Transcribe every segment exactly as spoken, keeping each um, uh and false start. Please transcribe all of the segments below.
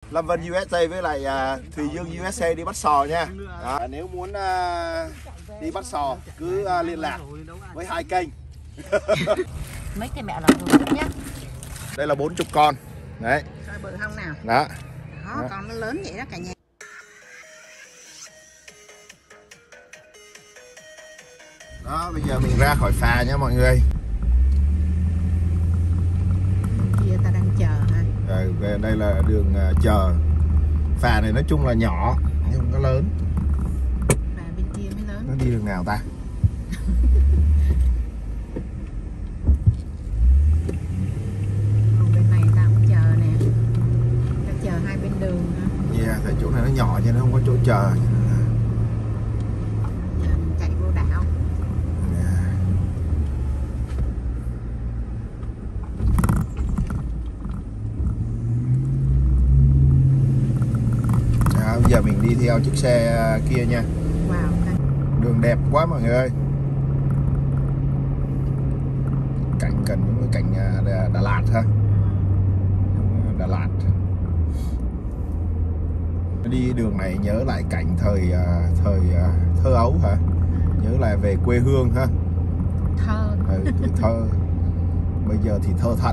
Lâm Vân u ét a với lại uh, Thùy Dương u ét a đi bắt sò nha. Đó. Nếu muốn uh, đi bắt sò cứ uh, liên lạc với hai kênh. Mấy cái mẹ là vừa nhá. Đây là bốn chục con. Đấy. Coi bự không nào. Đó. Đó, đó. Con nó lớn vậy đó cả nhà. Đó, bây giờ mình ra khỏi phà nha mọi người. Kia ta đang chờ ha. Rồi, về đây là đường uh, chờ. Phà này nói chung là nhỏ nhưng không có lớn. Phà bên kia mới lớn. Nó đi đường nào ta? Bên này ta cũng chờ nè. Ta chờ hai bên đường ha. Yeah, tại chỗ này nó nhỏ cho nên không có chỗ chờ. Giờ mình chạy vô đảo. À, bây giờ mình đi theo chiếc xe kia nha. Wow, đường đẹp quá mọi người ơi. Cảnh cần những cái cảnh Đà, Đà Lạt ha. Đà Lạt. Đi đường này nhớ lại cảnh thời thời thơ ấu hả? Nhớ lại về quê hương ha. Thơ. Ừ, thơ. Bây giờ thì thơ thận.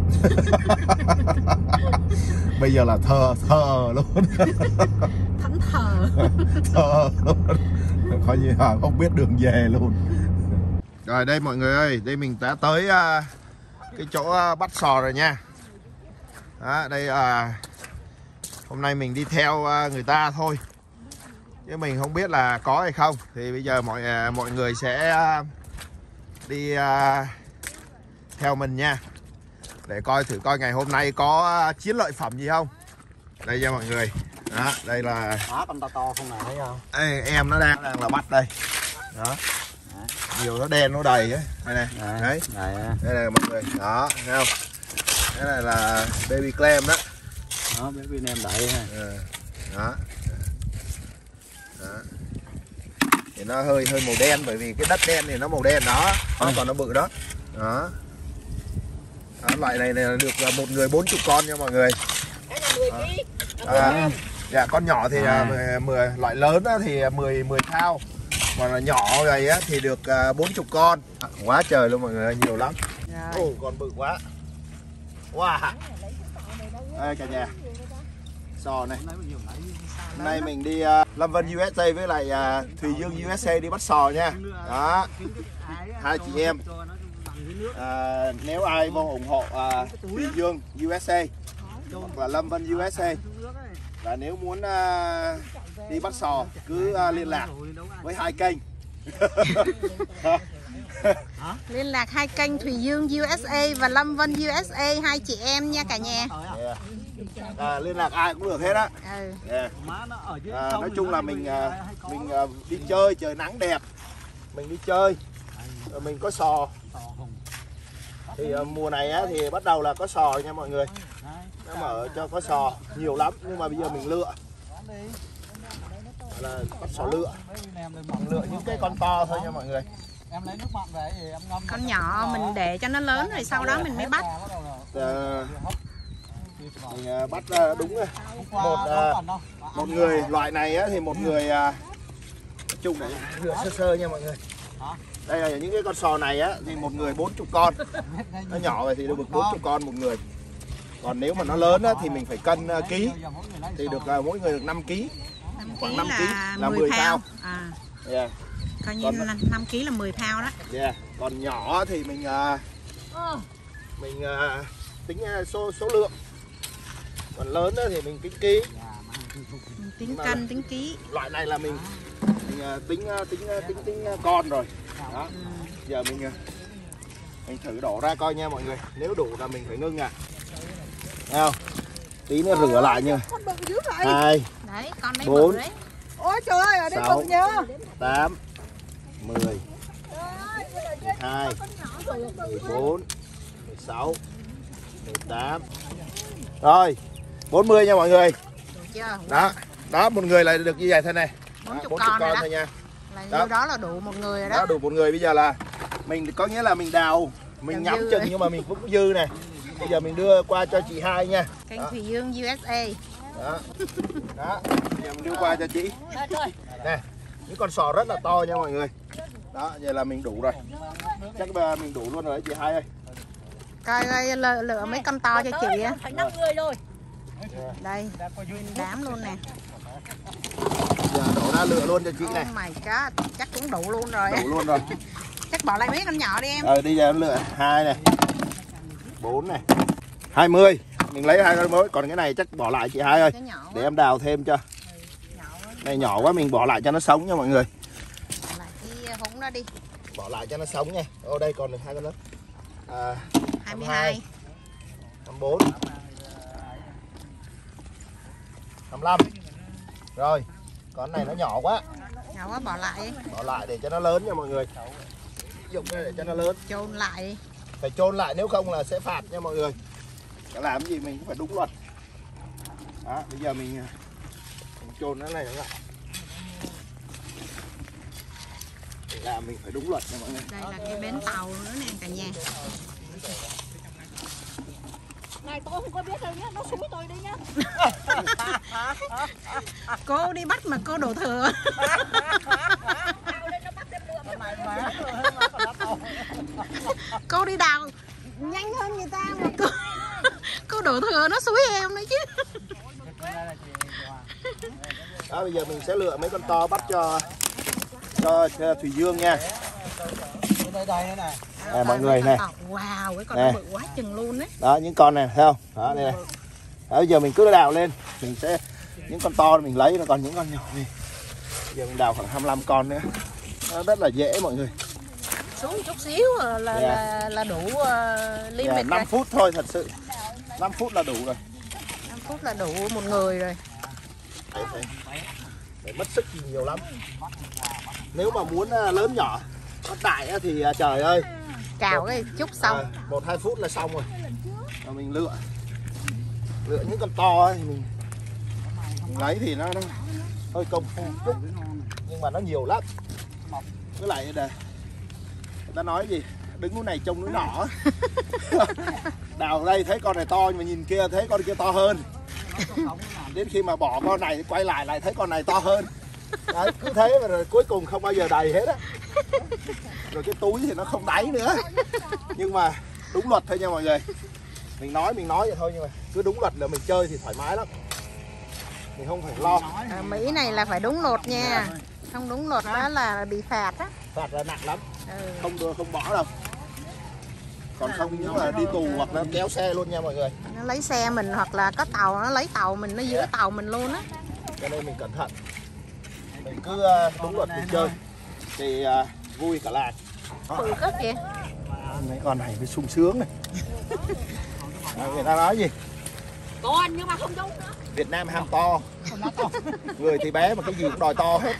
Bây giờ là thơ thơ luôn. Thẫn thờ. Thơ luôn. Coi như là không biết đường về luôn. Rồi đây mọi người ơi, đây mình đã tới uh, cái chỗ uh, bắt sò rồi nha. Đó, đây là uh, hôm nay mình đi theo uh, người ta thôi, chứ mình không biết là có hay không. Thì bây giờ mọi uh, mọi người sẽ uh, đi uh, theo mình nha, để coi thử coi ngày hôm nay có uh, chiến lợi phẩm gì không. Đây nha mọi người. Đó, đây là đó, con to to không này thấy không? Ê, em nó đang đang là bắt đây. Đó. Nhiều nó đen nó đầy ấy. Đây này. Đấy. Đấy. Đấy. Đây này mọi người. Đó, thấy không? Cái này là baby clam đó. Đó, baby nem đậy ha. Ừ. Đó. Đó. Thì nó hơi hơi màu đen bởi vì cái đất đen thì nó màu đen đó. Nó ừ. còn nó bự đó. Đó. Đó, loại này, này được một người bốn mươi con nha mọi người. À, dạ con nhỏ thì à. mười, loại lớn thì mười mười thao, còn là nhỏ này á thì được bốn mươi con. Quá trời luôn mọi người, nhiều lắm. Ồ, oh, còn bự quá. Wow. Đây cả nhà. Sò này. Hôm nay mình đi uh, Lâm Vân u ét a với lại uh, Thùy Dương u ét a đi bắt sò nha. Đó. Hai chị em. À, nếu ai vô ủng hộ uh, Thùy Dương u ét a hoặc là Lâm Vân u ét a, và nếu muốn uh, đi bắt sò cứ uh, liên lạc với hai kênh. Liên lạc hai kênh Thùy Dương u ét a và Lâm Vân u ét a, hai chị em nha cả nhà. Yeah. À, liên lạc ai cũng được hết á. Ừ. Yeah. À, nói chung là mình uh, mình uh, đi chơi, trời nắng đẹp, mình đi chơi, rồi mình có sò. Thì uh, mùa này á, thì bắt đầu là có sò nha mọi người. Nó mở cho có sò nhiều lắm, nhưng mà bây giờ mình lựa là bắt sò lựa, mình lựa những cái con to thôi nha mọi người. Em lấy nước mặn về thì em ngâm. Con nhỏ mình để cho nó lớn rồi sau đó mình mới bắt. À, mình bắt đúng rồi. Một một người loại này á, thì một người nói chung để rửa sơ sơ nha mọi người. Đây là những cái con sò này á thì một người bốn mươi con. Nó nhỏ rồi thì được bốn mươi con một người. Còn nếu mà nó lớn á, thì mình phải cân uh, ký, thì được uh, mỗi người được năm ký, khoảng năm ký là, là mười thao. À. Yeah. Coi như còn, là năm ký là mười thao đó. Yeah. Còn nhỏ thì mình uh, mình uh, tính uh, số số lượng. Còn lớn đó thì mình tính ký. Mình tính cân, tính ký. Loại này là mình, mình uh, tính, uh, tính uh, tính tính uh, con rồi. Đó. Ừ. Giờ mình uh, mình thử đổ ra coi nha mọi người. Nếu đủ là mình phải ngưng à. Thấy không? Tí nữa rửa lại nha. Hai, bốn, ôi trời ơi, ở đây sáu, tám, mười, mười hai, mười bốn, mười sáu, mười tám. Rồi, bốn mươi nha mọi người. Đó, đó một người lại được như vậy thôi này. bốn mươi con, con thôi nha. Là đó. đó là đủ một người rồi đó. Đó đủ một người. Bây giờ là mình có nghĩa là mình đào, mình nhắm chừng nhưng mà mình cũng dư này. Bây giờ mình đưa qua cho chị hai nha. Kênh Thùy Dương u ét a. Đó. Đó. Giờ mình đưa qua cho chị. Nè, những con sò rất là to nha mọi người. Đó, vậy là mình đủ rồi. Chắc là mình đủ luôn rồi đấy chị Hai ơi. Coi coi lựa, lựa mấy con to cho chị á. Phải năm người rồi. Đây, đám luôn nè. Giờ đổ ra lựa luôn cho chị này. Oh my god, chắc cũng đủ luôn rồi. Đủ luôn rồi. Chắc bỏ lại mấy con nhỏ đi em. Ờ đi giờ em lựa hai này. Bốn này. hai mươi. Mình lấy hai con mới, còn cái này chắc bỏ lại chị Hai ơi. Để em đào thêm cho. Này nhỏ quá mình bỏ lại cho nó sống nha mọi người. Bỏ lại cái húng đó đi. Bỏ lại cho nó sống nha. Ô đây còn được hai con nữa. À, hai mươi hai. hai mươi bốn. hai mươi lăm. Rồi, con này nó nhỏ quá. Nhỏ quá bỏ lại. Bỏ lại để cho nó lớn nha mọi người. Dùng đây để cho nó lớn. Chôn lại. Phải chôn lại nếu không là sẽ phạt nha mọi người. Đã làm gì mình cũng phải đúng luật. Đó, bây giờ mình, mình chôn nó này nó lại. Để làm mình phải đúng luật nha mọi người. Đây là cái bến tàu nữa nè cả nhà. Này tôi không có biết đâu nhá, nó xúi tôi đi nhá. Cô đi bắt mà cô đổ thừa. Cô đi đào nhanh hơn người ta mà cô cô đổ thừa nó xúi em nữa chứ. Đó, bây giờ mình sẽ lựa mấy con to bắt cho cho, cho Thủy Dương nha. Đây đây nữa này. À, mọi người này. Wow, cái con Nè. nó bự quá chừng luôn đấy. Đó, những con này thấy không? Đó, đây này. Đó, bây giờ mình cứ đào lên, mình sẽ những con to mình lấy, nó còn những con nhỏ này. Bây giờ mình đào khoảng hai mươi lăm con nữa. Nó rất là dễ mọi người. Xuống chút xíu là là, Yeah. là, là đủ uh, limit Yeah, năm rồi. phút thôi thật sự. năm phút là đủ rồi. năm phút là đủ một người rồi. Đấy, đấy. Để mất sức thì nhiều lắm. Nếu mà muốn lớn nhỏ bắt đại thì trời ơi, Cào cái chút xong. à, một hai phút là xong rồi. Và mình lựa lựa những con to ấy, thì mình, mình lấy thì nó, nó hơi công phu chút nhưng mà nó nhiều lắm. Với lại đây người ta nói gì đứng núi này trông núi nọ. Đào đây thấy con này to nhưng mà nhìn kia thấy con kia to hơn. Đến khi mà bỏ con này quay lại lại thấy con này to hơn. Đấy, cứ thế mà rồi cuối cùng không bao giờ đầy hết á. Rồi cái túi thì nó không đáy nữa. Nhưng mà đúng luật thôi nha mọi người. Mình nói mình nói vậy thôi nhưng mà cứ đúng luật là mình chơi thì thoải mái lắm. Mình không phải lo. Ở Mỹ này là phải đúng luật nha. Không đúng luật đó là bị phạt á. Phạt là nặng lắm. Ừ. Không đưa không bỏ đâu. Còn không nếu là đi tù hoặc là kéo xe luôn nha mọi người. Nó lấy xe mình hoặc là có tàu nó lấy tàu mình, nó giữ tàu mình luôn á. Cho nên mình cẩn thận. Mình cứ đúng luật mình chơi thì uh, vui cả làng. Bự cất kìa. Mấy con này mới sung sướng này. À, người ta nói gì? Còn nhưng mà không đúng nữa. Việt Nam ham to. Người thì bé mà cái gì cũng đòi to hết.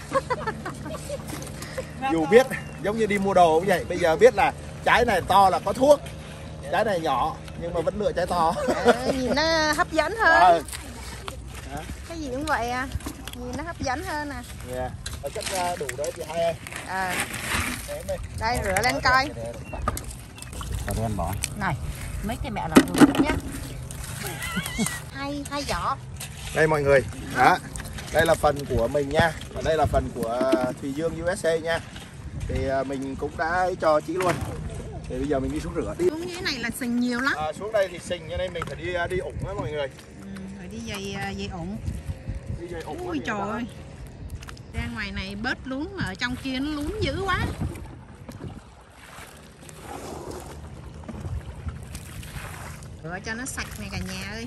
Dù biết giống như đi mua đồ cũng vậy, bây giờ biết là trái này to là có thuốc, trái này nhỏ nhưng mà vẫn lựa trái to. Ừ, nhìn nó hấp dẫn hơn. À. Cái gì cũng vậy à, nhìn nó hấp dẫn hơn à. Yeah. Chắc đủ đấy chị Hai ơi. À. Đây rửa lên coi. Rồi em bỏ. Này, mấy cái mẹ làm được nhá. Hai hai giỏ. Đây mọi người, đó. Đây là phần của mình nha, và đây là phần của Thùy Dương u ét a nha. Thì mình cũng đã cho chị luôn. Thì bây giờ mình đi xuống rửa đi. Xuống dưới này là sình nhiều lắm. À, xuống đây thì sình cho nên mình phải đi đi ủng đó mọi người. Ừ, phải đi giày giày ủng. Đi giày ủng. Ui trời ơi. Ra ngoài này bớt lún mà ở trong kia nó lún dữ quá. Rửa cho nó sạch này cả nhà ơi.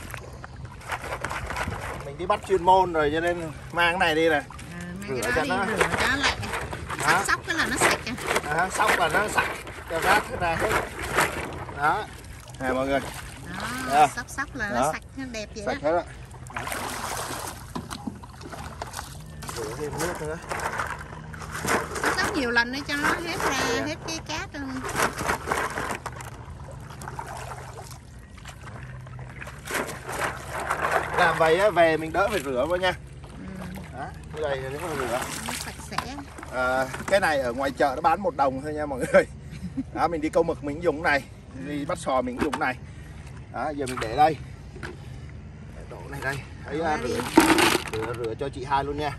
Mình đi bắt chuyên môn rồi cho nên mang cái này đi này. À, mang Rửa cái cho đó đi, nó- rửa cho nó lại. Sóc sóc cái là nó sạch à. À, xong là nó sạch cho rác ra hết. Đó. Nè mọi người, Đó, Yeah. sóc sóc là Đó. nó sạch, nó đẹp vậy sạch đó. hết ạ. Rửa thêm nước nữa. Sóc sóc nhiều lần để cho nó hết ra, Yeah. hết cái cát luôn. Làm vậy á, về mình đỡ phải rửa vào nha. Ừ, Đó, như vậy thì nếu mà rửa. nó sạch sẽ. À, cái này ở ngoài chợ nó bán một đồng thôi nha mọi người. Đó, mình đi câu mực mình cũng dùng cái này, đi bắt sò mình cũng dùng cái này. Đó, giờ mình để đây. Để đổ này đây. Thấy uh, rửa, rửa, rửa cho chị hai luôn nha.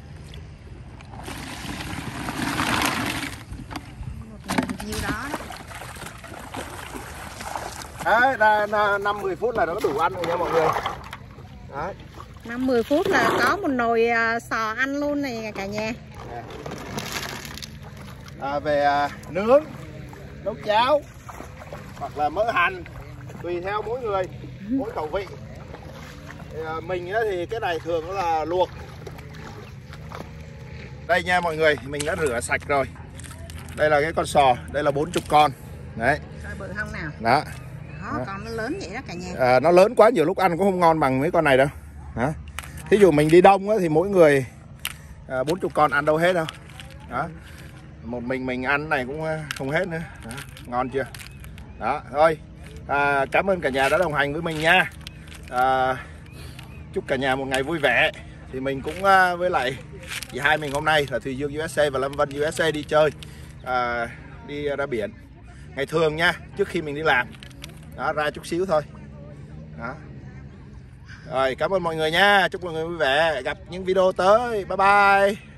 Nhiêu đó đó. Đấy, là, là năm mười phút là nó đủ ăn rồi nha mọi người. Đấy. năm mười phút là có một nồi sò ăn luôn này cả nhà. À, về à, nướng, nấu cháo hoặc là mỡ hành tùy theo mỗi người, mỗi khẩu vị. Thì, à, mình á, thì cái này thường là luộc. Đây nha mọi người, mình đã rửa sạch rồi. Đây là cái con sò, đây là bốn mươi con. Đấy. Sò bự không nào? Đó. Đó, còn nó lớn vậy đó cả nhà. À, nó lớn quá nhiều lúc ăn cũng không ngon bằng mấy con này đâu. Đó. Thí dụ mình đi đông á, thì mỗi người à, bốn mươi con ăn đâu hết đâu. Đó. Một mình mình ăn này cũng không hết nữa. Đó. Ngon chưa? Đó, thôi à, cảm ơn cả nhà đã đồng hành với mình nha. À, chúc cả nhà một ngày vui vẻ. Thì mình cũng à, với lại chị hai mình hôm nay là Thùy Dương u ét a và Lâm Vân u ét a đi chơi, à, đi ra biển ngày thường nha, trước khi mình đi làm. Đó, ra chút xíu thôi. Đó. Rồi, cảm ơn mọi người nha, chúc mọi người vui vẻ, gặp những video tới, bye bye.